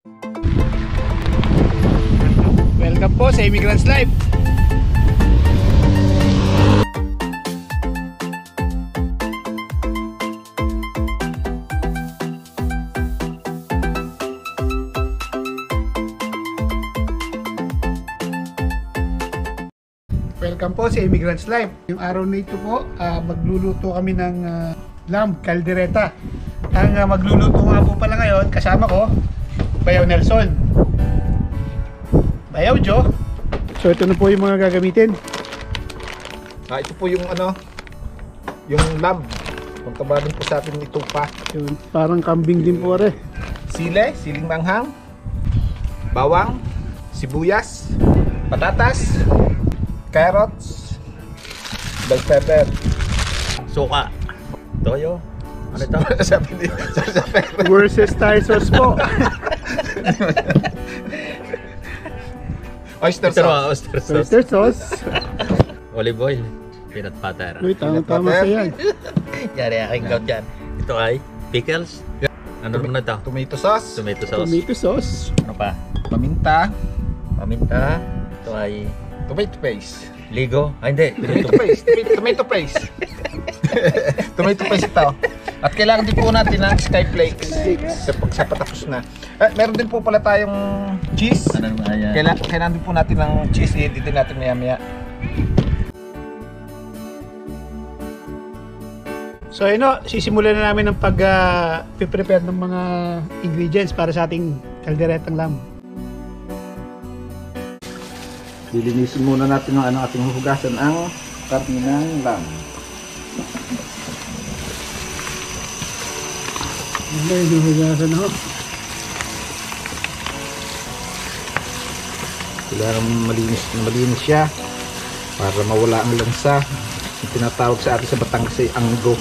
Welcome po sa Immigrants Life. Welcome po sa Immigrants Life. Yung araw na ito po, magluluto kami ng lamb caldereta. Ang magluluto nga po pala ngayon, kasama ko, Bayaw Nelson, Bayaw Joe. So ito na po yung mga gagamitin. Ito po yung yung lamb. Kung tabarin po sa atin ito pa. Yun, parang kambing din po rin. Siling manghang, bawang, sibuyas, patatas, carrots, bell pepper, Suka, toyo, ano ito? sabi ni Worcestershire sauce po. oyster Ito sauce. naman, oyster sauce, Oyster sauce. olive oil, peanut butter. Uy, tama sa yan. Yari aking gout dyan. Ito ay pickles. Ano naman ito? Tomato sauce, Tomato sauce. Tomato sauce. Ano pa? paminta, Paminta. Ito ay tomato paste. ligo. Ay hindi. Tomato paste. Tomato paste. Tomato paste ito. At kailangan din po natin ng sky flakes sa patapos na. Meron din po pala tayong cheese. Ano naman yan? Kailangan din po natin ng cheese. I-edit din natin maya-maya. So yun o, sisimulan na namin ng pag-prepare ng mga ingredients para sa ating kalderetang lamb. Lilinisin muna natin ng ating huhugasan ang karne ng lamb. Okay, hinuhugasan ako. Kailangan malinis siya para mawala ang lansa. Yung tinatawag sa atin sa Batangas ay anggo.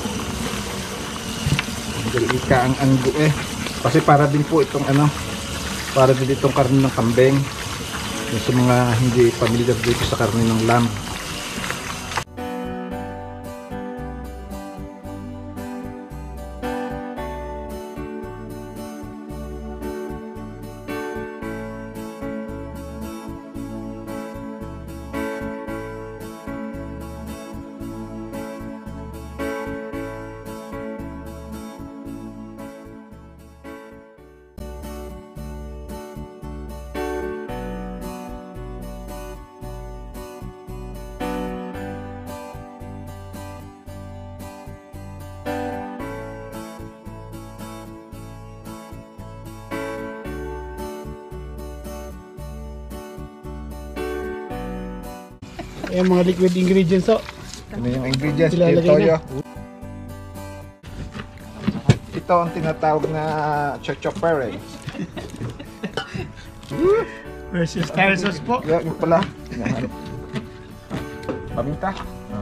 Ika ang anggo kasi para din po itong para din itong karne ng kambing. Yung sa mga hindi familiar dito sa karne ng lamb. Ayan mga liquid ingredients o. Ano yung ingredients? Ilalagay Toyo. na. Ito ang tinatawag na chopper Worcestershire sauce po. Yung pala. Yan. Paminta.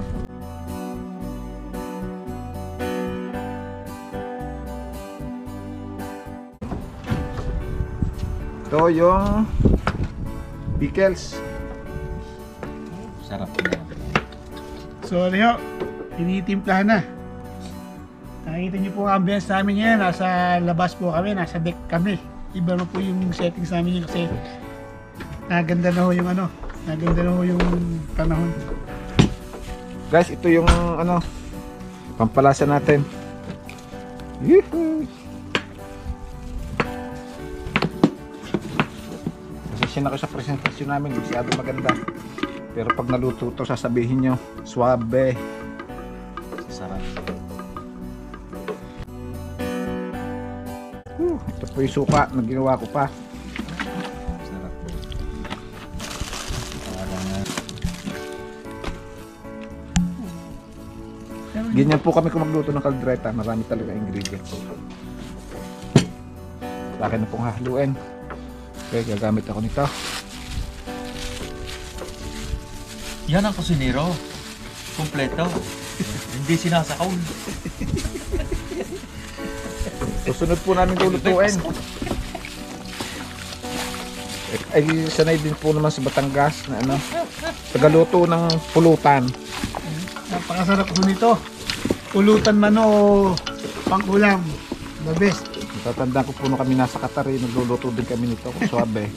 Ito yung pickles. Sarap na. So ano yun, tinitimplahan na. Nakikita niyo po ang ambience namin ngayon. Nasa labas po kami, nasa deck kami. Iba na po yung settings namin yun kasi naganda na ho yung naganda na ho yung panahon. Guys, ito yung pampalasa natin. Yuhu! Pasensya na ko sa presentasyon namin, masyado maganda. Pero pag naluto ito, sasabihin nyo, suabe. Sarap. Ito po yung suka na ginawa ko pa. Sarap po. Ganyan po kami kung magluto ng kaldereta. Marami talaga ingredients. Sa akin na pong haluin. Okay, gagamit ako nito. Yan ang kusinero. Kompleto. Hindi sinasakaw. Susunod po namin lulutuin. Ay, sanay din po naman sa Batangas na tagaluto ng pulutan. Napakasarap po nito. Pulutan man o pang-ulam. The best. Tatandaan ko po nung kami nasa Qatar, nagluluto din kami nito. Suabe.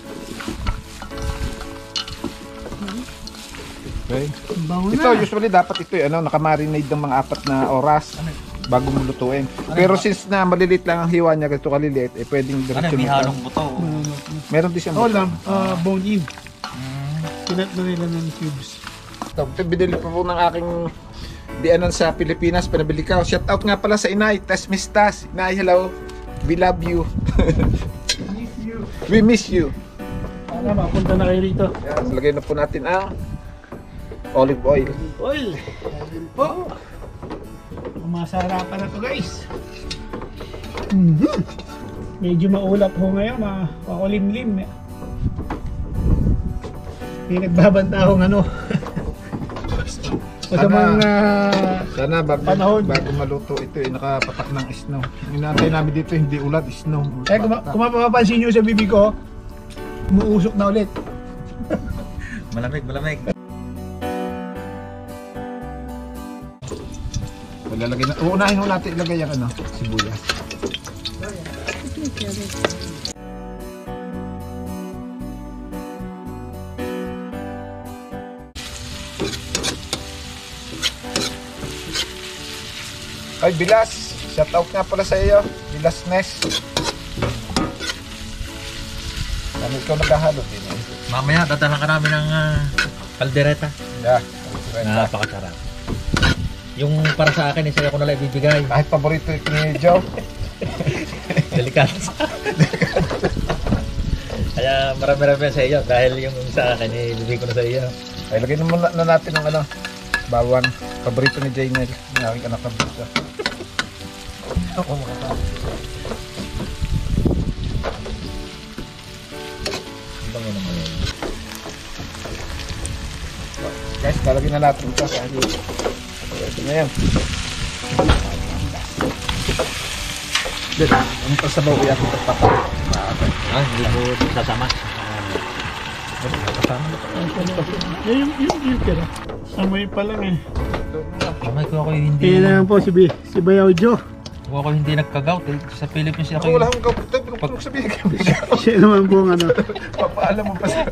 Okay. Bango Ito, na. usually dapat ito nakamarinate ng mga 4 na oras bago mo lutuin. Pero since na maliliit lang ang hiwa niya, ganito kaliliit, pwedeng diretso May mo. halong buto. Meron din siyang Oh, buto. bone in. Pinat na nila ng cubes. Ito, binili pa po ng aking dianan sa Pilipinas, pinabili ka. Shout out nga pala sa Inay, Tas Miss Tas. Inay, hello. We love you. Miss you. We miss you. Para mapunta na kayo rito. Yan, lagay na po natin ang olive oil. Oil. Ayun po. Masarapan na to guys. Medyo maulap ho ngayon, makulimlim. May nagbabanta akong masamang Sana panahon. bago maluto ito, nakapatak ng snow. Inaantay namin dito, hindi ulan, snow. kung mapapansin nyo sa bibig ko, umuusok na ulit. Malamig, malamig. Lalagay na, uunahin ho natin ilagay ang sibuyas. Ay, Bilas! Shout out nga pala sa iyo, Bilas Ness. Ano ikaw naghahalo din eh? Mamaya, dadalan ka namin ng kaldereta. Yeah. Napakasarap. Yung para sa akin, isa ko na lang ibibigay. Kahit paborito ito ni Joe. Delikado. Kaya marami-rami sa iyo dahil yung sa akin, ibibigay ko na sa iyo. Ay, lagay na muna na natin ng bawang. Paborito ni Jaynel. Yung aking anak paborito. Ako makakasama. Bango naman yun. Guys, lalagyan na natin ito. Ito na yan. Ang pasabaw ko yakin pagpapa. Hindi ko sasama. Yung tira. Amoy pa lang eh. Mamay ko ako hindi. Kaya naman po si Bayaw Joe. Kung ako hindi nagka-gout, sa Philippines ako. Ako wala akong kapit. Pero sabihin ka. Siya naman po Papaalam mo pa sa...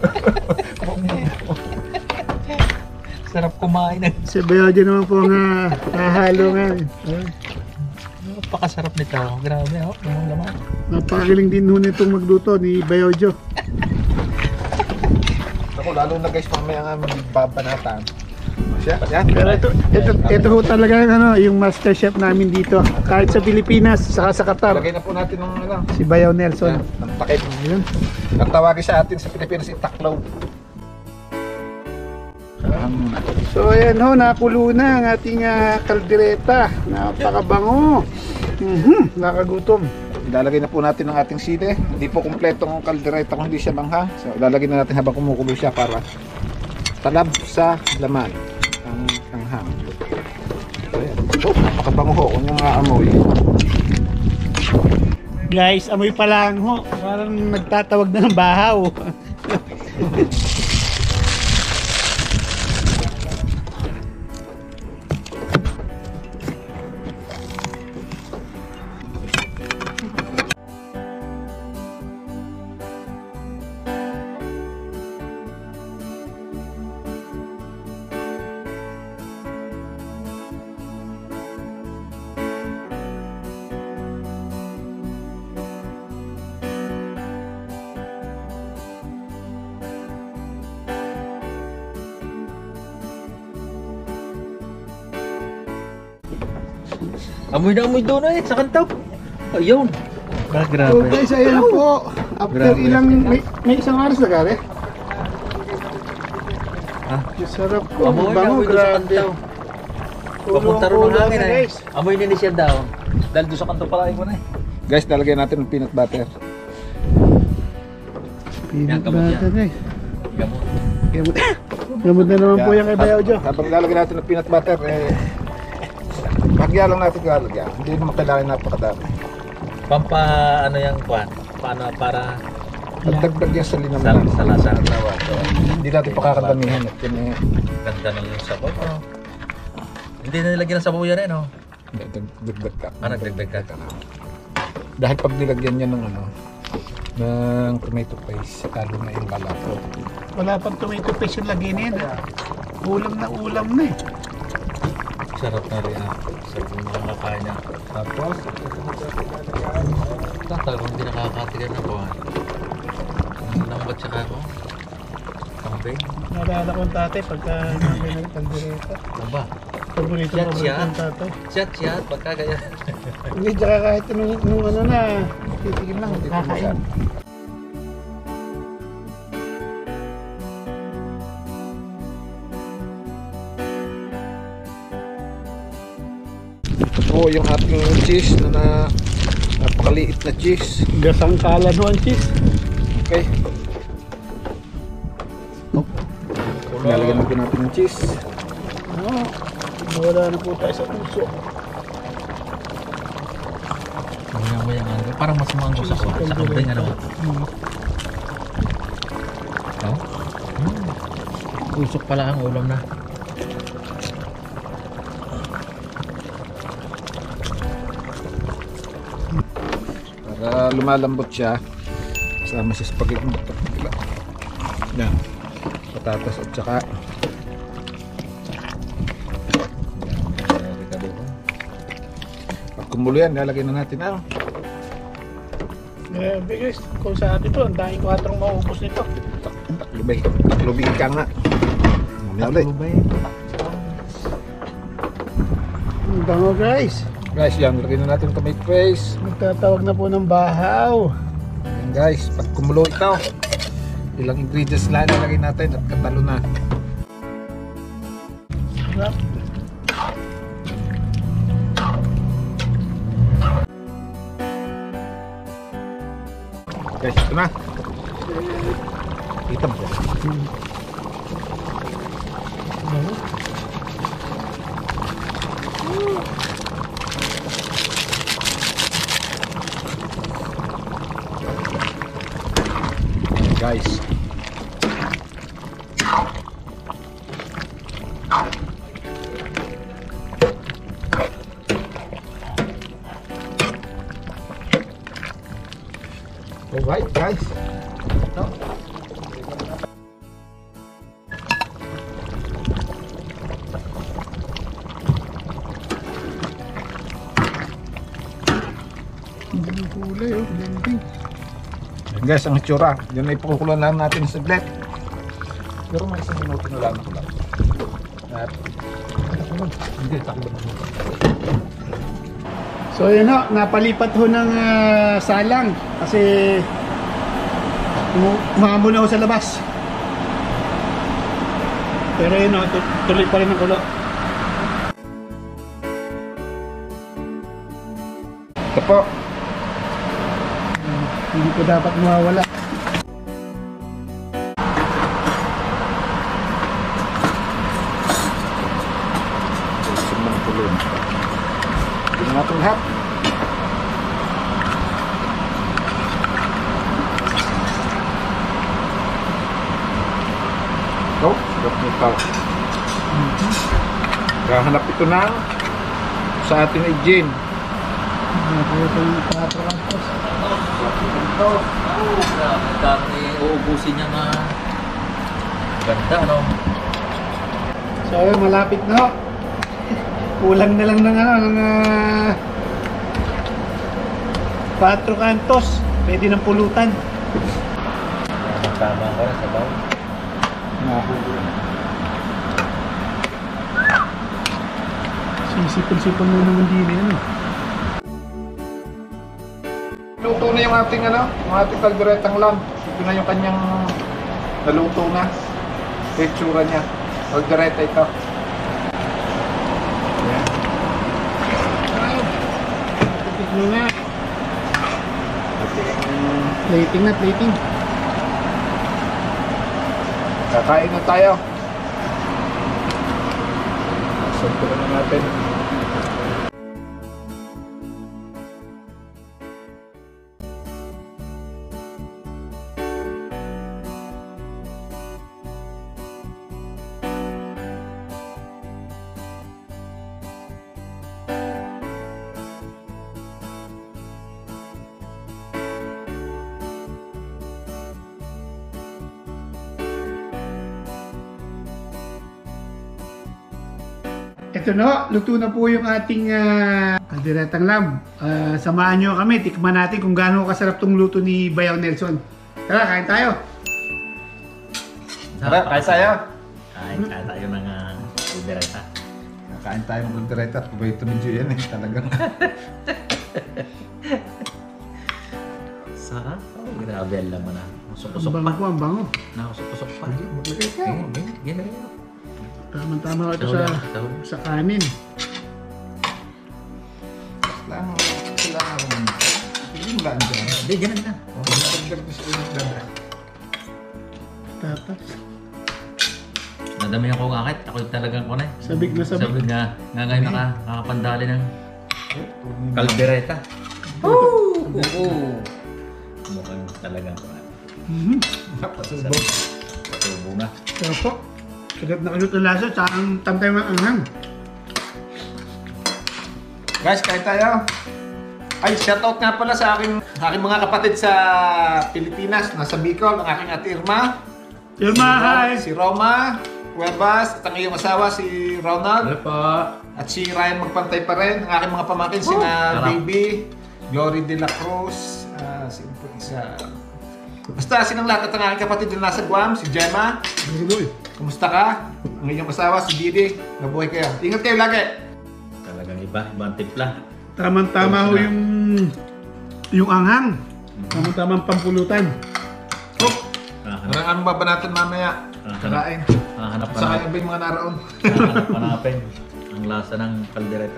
Sarap kumain. si Bayaw Joe naman po nga nahalo nga. Napakasarap nito. Grabe, yung laman. Napakagaling din ho nitong magluto ni Bayaw Joe. Ako, lalo na guys, mamaya nga babanatan. Siya, yan. Pero ito ho talaga yung master chef namin dito. Kahit sa Pilipinas, saka sa Qatar. Lagay na po natin ng Si Bayaw Nelson. ng takip. Ayun. Ang tawagin sa atin sa Pilipinas, itaklaw. So ayan ho, nakulo na ang ating kaldereta. Napakabango. Nakagutom. Ilalagay na po natin ang ating sili. Hindi po kumpleto ang kaldereta kung hindi siya bangha. So ilalagay na natin habang kumukulo siya para talab sa laman ang ham. So ayan. Oh, napakabango ho. Kung yung amoy. Guys, amoy pa lang ho. Parang nagtatawag na ng bahaw. Amoy na amoy doon sa kantaw. Ayun. So Grabe. guys, ayan na po. After Grabe. ilang, may isang oras na gari. Ah. Sarap po. Amoy na Bango, amoy doon sa grabe. kantaw. Papunta rin ng hangin eh. Guys. Amoy ni siya daw. Dahil doon sa kantaw pala ko na eh. Guys, lalagyan natin ng peanut butter. Peanut Yan, gamot butter eh. Gamot. Gamot. Gamot na naman po yung kay Bayaw Joe. Habang lalagyan natin ng peanut butter, bagya lang natin lalagyan. Hindi naman kailangan napakadami. Pampa ano yung kwan? Paano para At dagdag yan sa linaman. sa lasa ng tawa. So, Hindi natin pakakadamihan. At yun ganda ng yung sabaw. Oh. Hindi na nilagyan ng sabaw yan eh no? dagdag ka. Ah, nagdagdag ka. Dahil pag nilagyan niya ng ano, ng tomato paste, lalo na yung balato. Wala pang tomato paste yung lagay na yan. Ulam na eh. Sarap na rin ah. Sarap yung mga kakain niya. Tapos, Tatal kung hindi nakakatigan na ko ah. Ang lambat siya ako. Kambing. Naalala ko ang tatay pagka namin ng kaldereta. Ano ba? Paborito Yan siya. ng tatay. Siya, pagka kaya. Hindi, tsaka kahit nung ano na, titigil lang, Hindi kakain. ito po yung ating cheese na napakaliit na cheese. Gasang kalado ang cheese. Okay. Lalagyan na po natin ng cheese. Oo, nawala na po tayo sa puso. Mayang ano. Parang mas maanggo sa kambing ano. Oh? Usok pala ang ulam na. Para lumalambot siya. Kasama sa spaghetti. Yan. Patatas at saka pag kumulo yan, lalagyan na natin ang Guys, kung sa atin to, ang daming 4 maubos nito. taklubay. Taklubay ka nga. Mamaya ulit. Ang bango guys. Guys, yan. Lagyan na natin yung tomato paste. Magtatawag na po ng bahaw. Yan guys, pag kumulo ito, ilang ingredients lang lalagay natin at katalo na. Sarap. Guys, ito na. Kita mo siya. Guys. Alright guys. Ito. Ang kulay oh, blending. Yan guys, ang itsura. Yan ay pakukulan lang natin sa saglit. Pero may isang minuto na lang ako lang. At hindi, takbo na. So yun ho, napalipat ho ng salang kasi umamo na ho sa labas. Pero yun ho, tuloy pa rin ang kulo. Ito po. Hindi ko dapat mawawala. Sumang tulong. Hindi na natin lahat. Ito, sarap nito. Kahanap ito na sa ating hygiene. Ito yung 4 kantos. Ito. Ang dami uubusin niya na ganda no. So yun, malapit na ho. Kulang na lang ng ano, ng 4 kantos. Pwede ng pulutan. Tama ko na sa baw. Sisipon-sipon mo naman din ano. Luto na yung ating ano, yung ating kalderetang lamb. Ito na yung kanyang naluto na. Ito yung tsura niya. Kaldereta ito. Ayan. Tignan na. Ating Plating na, plating. kakain na tayo. Sento na natin. Ito na ho, luto na po yung ating kalderetang lamb. Samahan nyo kami, tikman natin kung gaano kasarap tong luto ni Bayaw Nelson. Tara, kain tayo. Tara, kain tayo. Kain tayo ng kaldereta. Kain tayo ng kaldereta at kubay ito medyo yan talagang. Sarap. Oh, grabe ang laman na. Ang Usok-usok pa. bango po, ang bango. Nakusok-usok pa. Maglagay ka. Ganyan. Tama-tama ko ito Sahod. sa kanin. Kailangan hindi mo laan dyan. Hindi, ganun na. Tatas. Nadami ako ngakit. Ako talagang kunay. Sabik na sabik. Sabi nga ngayon nakakapandali ng kaldereta. Oh! Oo! Mukhang talagang kunay. Napasubo. Patubo na. Sarap po. Sarap na kaluto lasa, tsaka ang tamtay ng anghang. Guys, kain tayo. Ay, shoutout nga pala sa aking mga kapatid sa Pilipinas, nasa Bicol, ang aking ate Irma. Irma, hi! Si Roma, Cuevas, at ang iyong asawa si Ronald. Ano po? At si Ryan magpantay pa rin. Ang aking mga pamangkin, sina Harap. Baby, Glory de la Cruz, sino po isa. Basta sinang lahat at ang aking kapatid na nasa Guam, si Gemma. Kumusta ka? Ang iyong asawa, si Didi. Nabuhay kayo. Ingat kayo lagi. Talagang ibang timpla. Tama-tama ho yung anghang. Tama-tama ang pampulutan. Oh, ano ba natin mamaya? Karain. Hanap pa Sa natin. kaya ba yung mga naraon? Hanapin ang lasa ng kaldereta.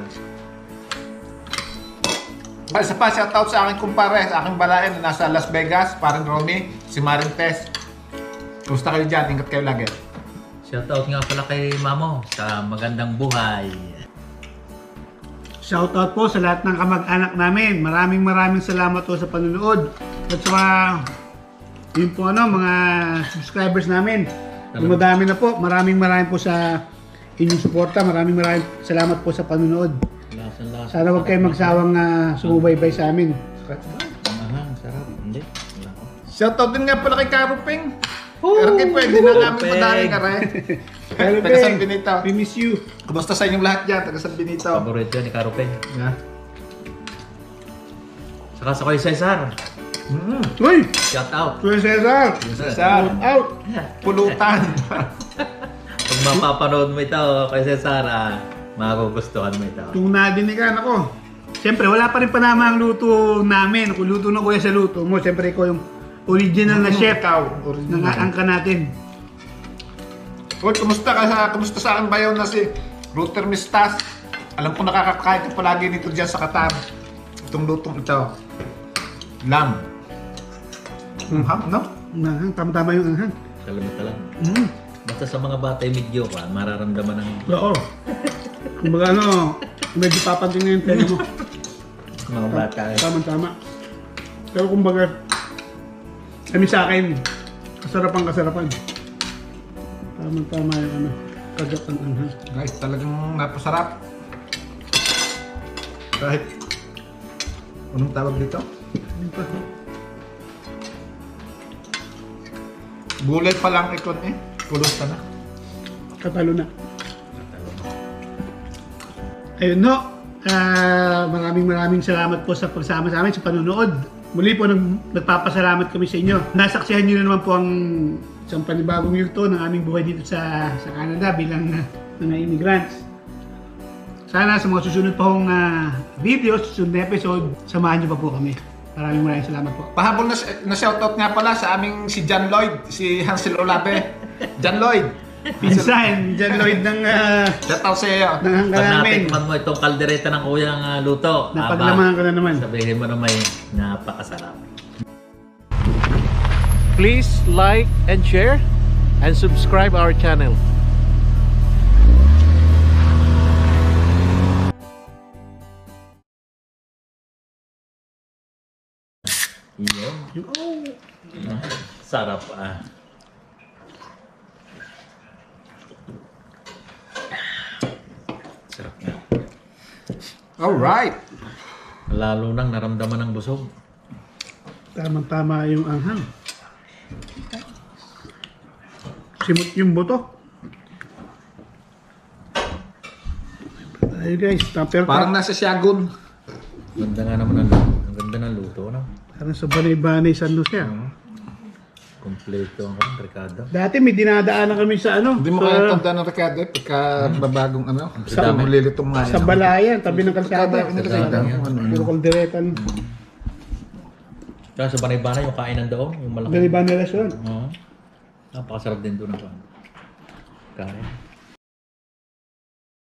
Isa pa, shoutout sa aking kumpare, sa aking balayan na nasa Las Vegas, parang Romy, si Maring Tess. Kumusta kayo dyan? Ingat kayo lagi. Shoutout nga pala kay Mamo sa magandang buhay. Shoutout po sa lahat ng kamag-anak namin. Maraming salamat po sa panonood. At sa mga subscribers namin. Madami na po. Maraming po sa inyong suporta. Maraming salamat po sa panonood. Lasa. Sana huwag kayong magsawang sumubaybay sa amin. Sarap. Hindi. Wala ko. Shoutout din nga pala kay Karuping. Pero kayo pwede na namin padaling ka rin. Taga San Benito. We miss you. Kumusta sa inyong lahat dyan? Taga San Benito. Paborito ni Karupen. Yeah. Saka sa kay Cesar. Uy! Shoutout. Kuya Cesar! Shout Out! Pulutan. Kung mapapanood mo ito kay Cesar, magugustuhan mo ito. Kung nadinigan ako. Siyempre, wala pa rin panama ang luto namin. Kung luto na kuya sa luto mo, siyempre ikaw yung original na chef ng angka natin. Uy, kumusta sa aking bayaw na si Router Mistas? Alam ko nakakakain ka palagi nito dyan sa Qatar. Itong lutong ito. Lamb. No? Anghang, tama-tama yung anghang. Salamat lang. Mm. Basta sa mga batay medyo ka, mararamdaman ng Oo. Kumbaga medyo papanting na yung tele mo. mga bata. Tama-tama. Pero kumbaga, kami sa akin, kasarapan. Tama-tama yung kagat ng anghang. Guys, talagang napasarap. Kahit anong tawag dito? Gulay pa lang ikon Pulos ka na. Katalo na. Ayun no. Maraming salamat po sa pagsama sa amin sa panonood. Muli po nagpapasalamat kami sa inyo. Nasaksihan nyo na naman po ang isang panibagong yugto ng aming buhay dito sa Canada bilang mga immigrants. Sana sa mga susunod pa hong videos, susunod na episode, samahan nyo pa po kami. Maraming salamat po. Pahabol na shoutout nga pala sa aming si John Lloyd, si Hansel Olabe. John Lloyd. Pinsan, John Lloyd ng Shoutout sa iyo. hanggang Pag namin. natikman mo itong kaldereta ng kuyang luto, Napaglamahan ko na naman. sabihin mo na may napakasarap. Please like and share and subscribe our channel. Yun. Sarap Sarap nga. Alright. Lalo nang naramdaman ng busog. Tama-tama yung anghang. Simot yung buto. Ayun guys, tamper Parang nasa Siagon. Ganda nga naman ang ganda ng luto, no? Parang sa Banay-Banay, San Jose. Kompleto ang Ricardo. Dati may dinadaanan kami sa ano. Hindi mo sa, kaya tanda ng Ricardo pagka babagong ano. Sa- Mulilitong nga sa Balayan, tabi ng kalsada. Kalsada. Puro kalderetan. Kaya sa Banay-Banay, yung kainan doon, yung malaki. Banay-Banay restaurant. Oo. Napakasarap din doon ang kain.